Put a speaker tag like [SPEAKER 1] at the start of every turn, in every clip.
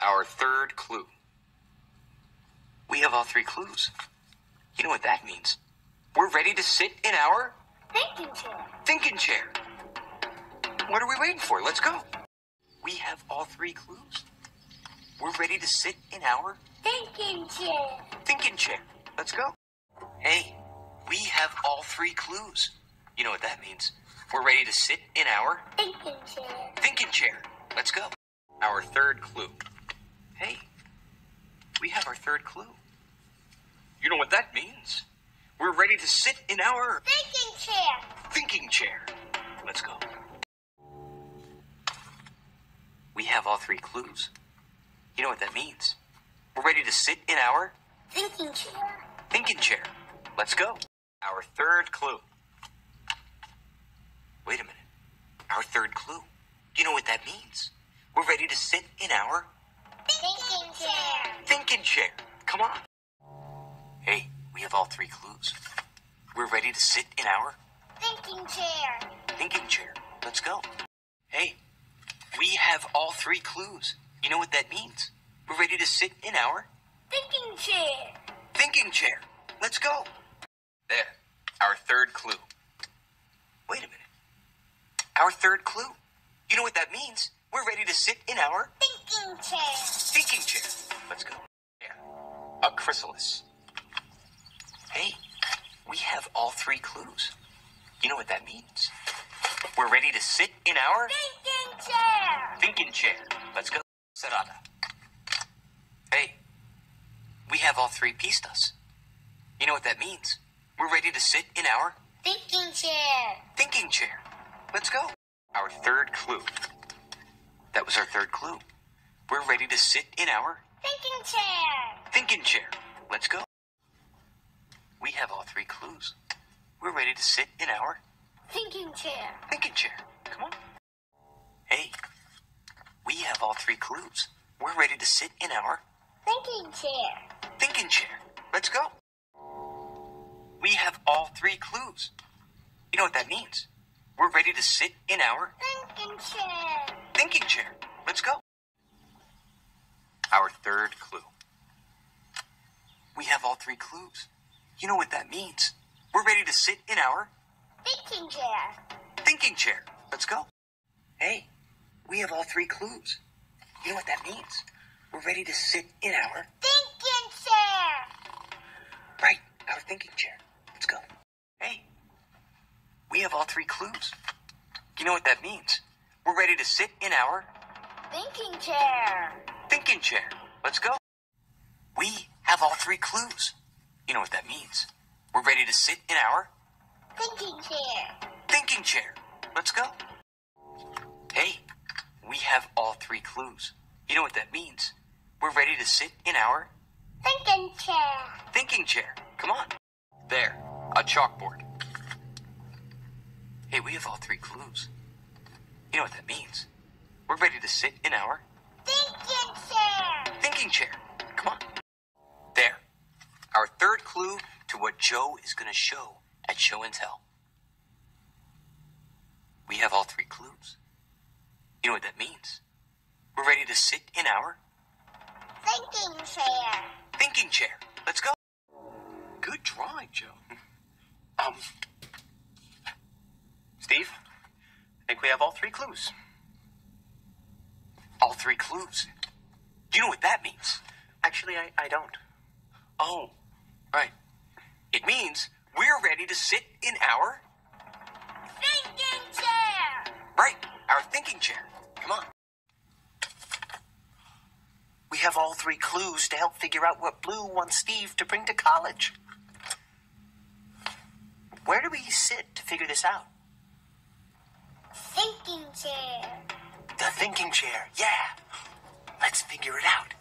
[SPEAKER 1] Our third clue. We have all three clues. You know what that means? We're ready to sit in our
[SPEAKER 2] Thinking chair.
[SPEAKER 1] thinking chair. What are we waiting for? Let's go. We have all three clues. We're ready to sit in our
[SPEAKER 2] Thinking chair.
[SPEAKER 1] thinking chair. Let's go. Hey, we have all three clues. You know what that means? We're ready to sit in our
[SPEAKER 2] Thinking chair.
[SPEAKER 1] thinking chair. Let's go. Our third clue. Hey, we have our third clue. You know what that means? We're ready to sit in our
[SPEAKER 2] Thinking chair.
[SPEAKER 1] thinking chair. Let's go. We have all three clues. You know what that means? We're ready to sit in our
[SPEAKER 2] Thinking chair.
[SPEAKER 1] thinking chair. Let's go. Our third clue. Wait a minute. Our third clue. You know what that means? We're ready to sit in our
[SPEAKER 2] Thinking chair.
[SPEAKER 1] thinking chair. Come on. Hey, we have all three clues. We're ready to sit in our
[SPEAKER 2] Thinking chair.
[SPEAKER 1] thinking chair. Let's go. Hey, we have all three clues. You know what that means? We're ready to sit in our
[SPEAKER 2] Thinking chair.
[SPEAKER 1] thinking chair. Let's go. There, our third clue. Wait a minute. Our third clue. You know what that means? We're ready to sit in our
[SPEAKER 2] Thinking chair.
[SPEAKER 1] thinking chair. Let's go. There, a chrysalis. Hey, we have all three clues. You know what that means? We're ready to sit in our
[SPEAKER 2] Thinking chair.
[SPEAKER 1] thinking chair. Let's go. Serata. Hey, we have all three pistas. You know what that means? We're ready to sit in our
[SPEAKER 2] Thinking chair.
[SPEAKER 1] thinking chair. Let's go. Our third clue. That was our third clue. We're ready to sit in our
[SPEAKER 2] Thinking chair.
[SPEAKER 1] thinking chair. Let's go. We have all three clues. We're ready to sit in our
[SPEAKER 2] Thinking chair.
[SPEAKER 1] thinking chair. Come on. Hey, we have all three clues. We're ready to sit in our
[SPEAKER 2] Thinking chair.
[SPEAKER 1] thinking chair. Let's go. We have all three clues. You know what that means? We're ready to sit in our
[SPEAKER 2] Thinking chair.
[SPEAKER 1] thinking chair. Let's go. Our third clue. We have all three clues. You know what that means? We're ready to sit in our
[SPEAKER 2] Thinking chair.
[SPEAKER 1] thinking chair. Let's go. Hey, we have all three clues. You know what that means? We're ready to sit in our
[SPEAKER 2] Thinking chair.
[SPEAKER 1] right, our thinking chair. Let's go. Hey, we have all three clues. You know what that means? We're ready to sit in our
[SPEAKER 2] Thinking chair.
[SPEAKER 1] thinking chair. Let's go. We have all three clues. You know what that means? We're ready to sit in our
[SPEAKER 2] Thinking chair.
[SPEAKER 1] thinking chair. Let's go. Hey, we have all three clues. You know what that means? We're ready to sit in our
[SPEAKER 2] Thinking chair.
[SPEAKER 1] thinking chair. Come on. There, a chalkboard. Hey, we have all three clues. You know what that means? We're ready to sit in our
[SPEAKER 2] Thinking chair.
[SPEAKER 1] thinking chair. Come on. There, our third clue to what Joe is going to show at Show and Tell. We have all three clues. You know what that means? We're ready to sit in our
[SPEAKER 2] Thinking chair.
[SPEAKER 1] thinking chair. Let's go. Good drawing, Joe. Steve, I think we have all three clues. All three clues. Do you know what that means? Actually, I don't. Oh, right. It means we're ready to sit in our
[SPEAKER 2] Thinking chair.
[SPEAKER 1] right, our thinking chair. Come on. We have all three clues to help figure out what Blue wants Steve to bring to college. Where do we sit to figure this out?
[SPEAKER 2] Thinking chair.
[SPEAKER 1] The thinking chair, yeah. Let's figure it out.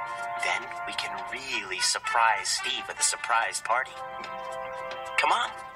[SPEAKER 1] Then we can really surprise Steve at the surprise party. Come on.